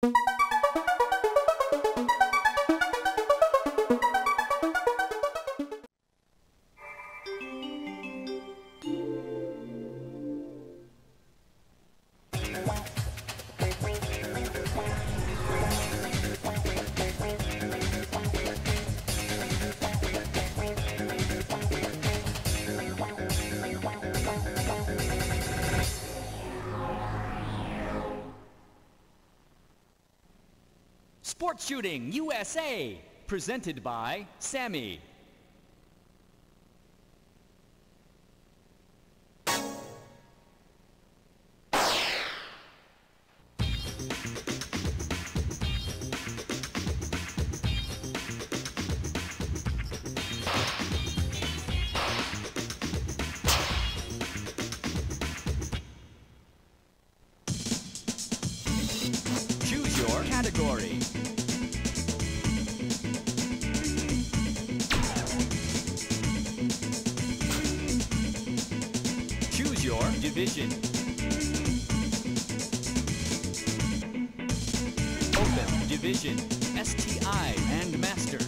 Sport Shooting USA, presented by Sammy. Choose your category. Choose your division. Open division, STI and Master.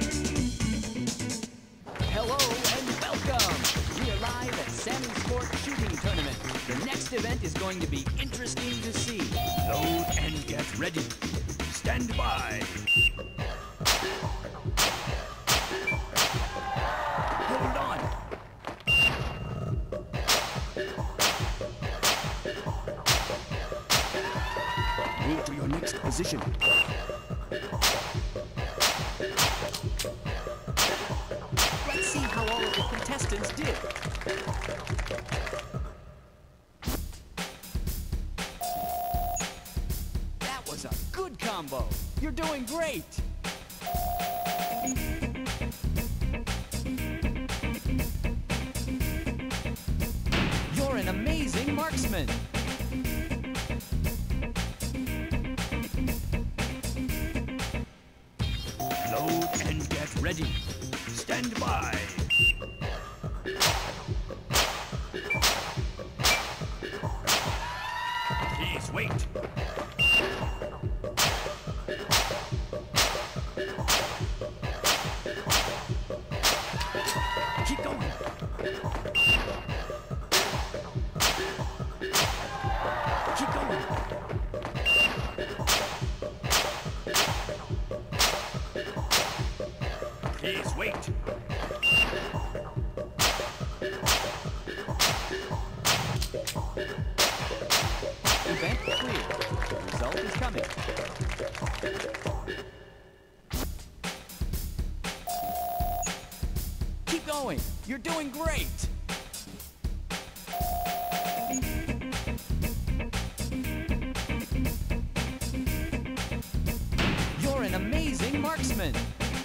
Hello and welcome! We are live at Sammy Sport Shooting Tournament. The next event is going to be interesting to see. Load and get ready. Stand by. Hold on. Move to your next position. Let's see how all of the contestants did. That was a good combo. You're doing great. You're an amazing marksman. Load and get ready. Stand by. Please wait. Keep going. Keep going. Please wait. Event clear. The result is coming. Keep going. You're doing great. You're an amazing marksman.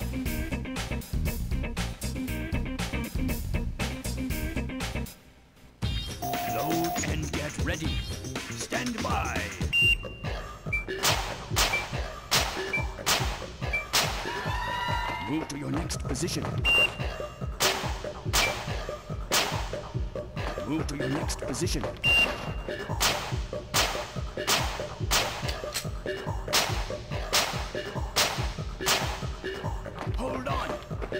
Load and get ready. Stand by. Move to your next position. Move to your next position. Hold on.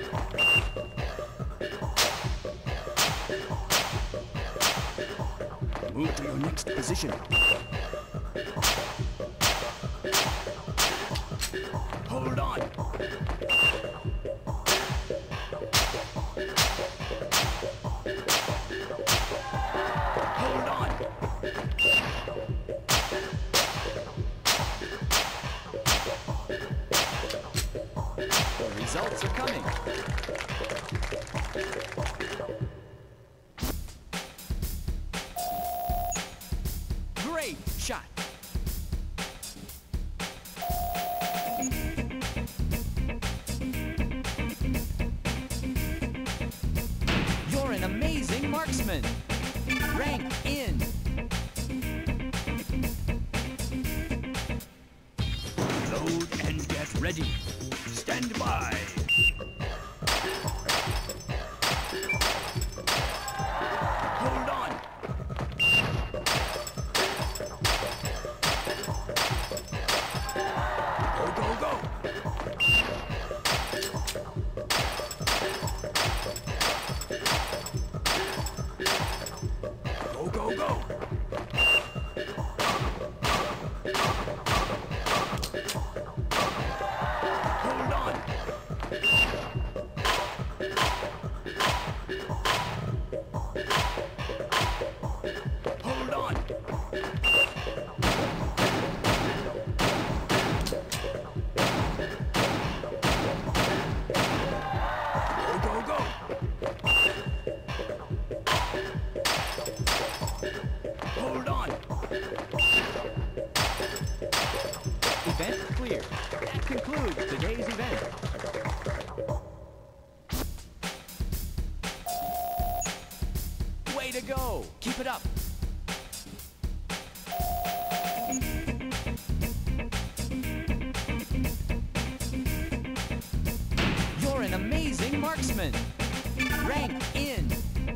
Move to your next position. Hold on. Hold on. The results are coming. Great shot. You're an amazing marksman. Rank in. Load and get ready. Stand by. Hold on. clear. That concludes today's event. Way to go! Keep it up! You're an amazing marksman! Rank in!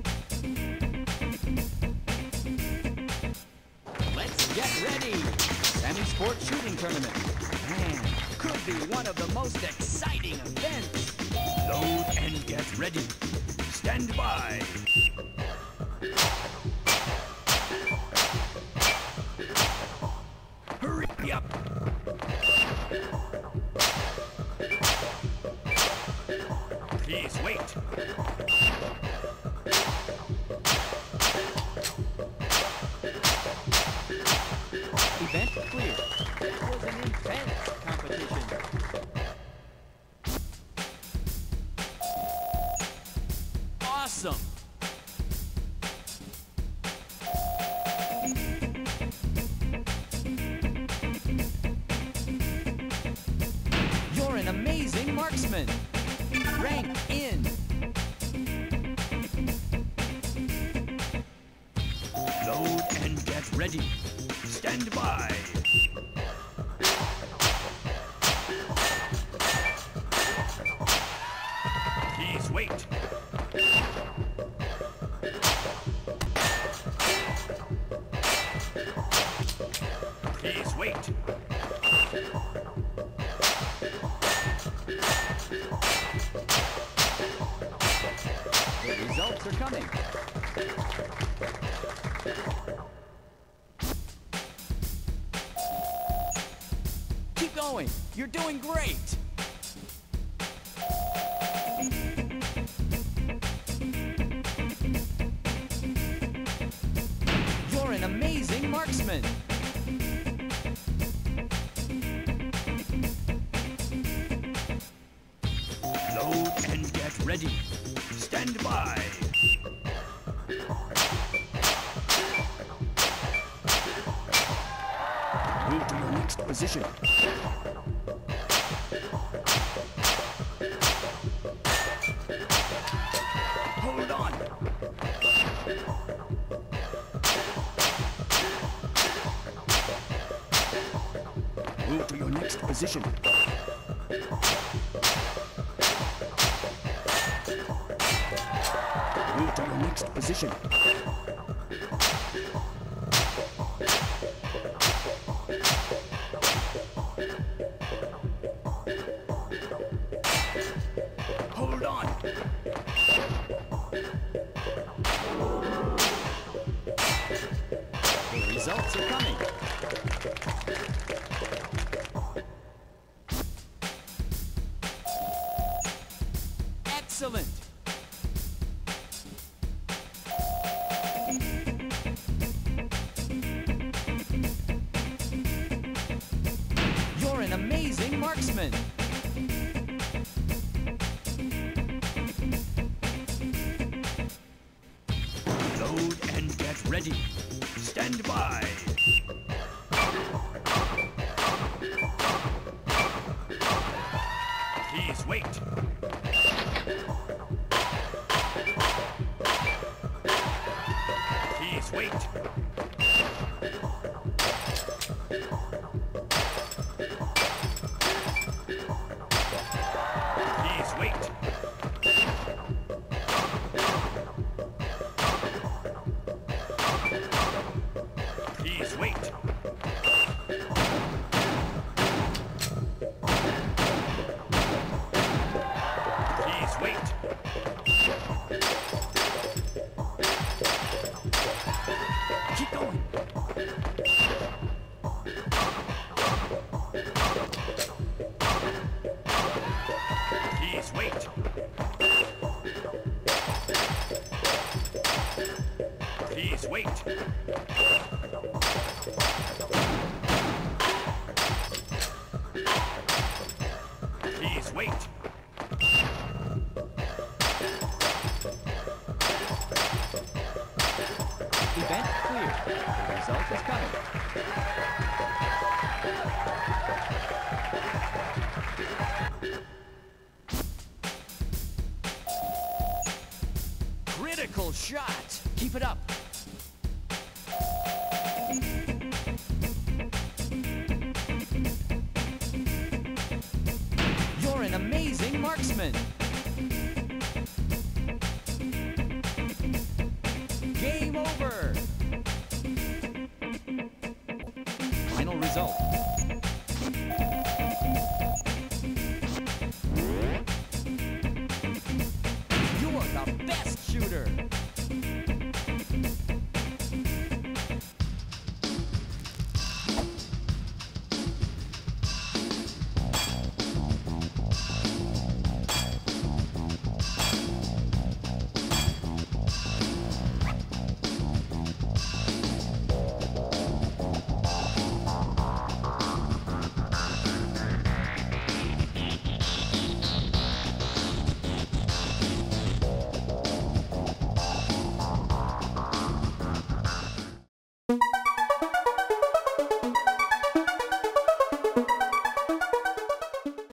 Let's get ready! Sammy Sport Shooting Tournament. Man, could be one of the most exciting events! Load and get ready. Stand by! Hurry up! Please wait. Event clear. That was an intense competition. Awesome! You're an amazing marksman. Rank in. Load and get ready. Stand by. Please wait. Please wait. The results are coming. Keep going. You're doing great. You're an amazing marksman. Load and get ready. Stand by. Move to your next position. Hold on. Move to your next position. Move to your next position. Hold on. The results are coming. Excellent. You're an amazing marksman. Load and get ready. Stand by. Please wait. Please wait. Please wait. Please wait. Please wait. Keep going. Please wait. Please wait. Please wait. Event clear. The result is coming. Wonderful shot. Keep it up. You're an amazing marksman.